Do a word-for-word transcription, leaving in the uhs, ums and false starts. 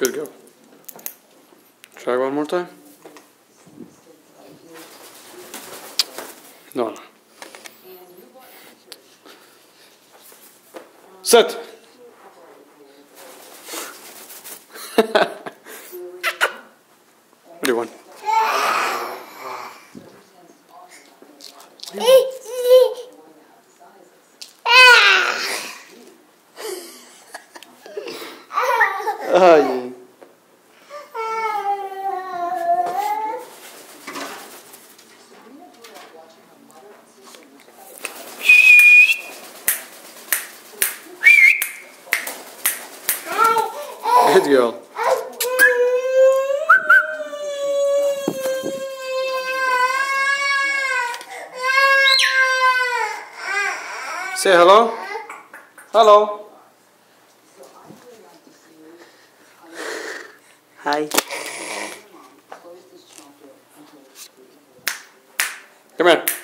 Good girl. Try one more time. No, no. Sit. What do you want? Ay. Good girl. Say hello. Hello. Hi. Come here.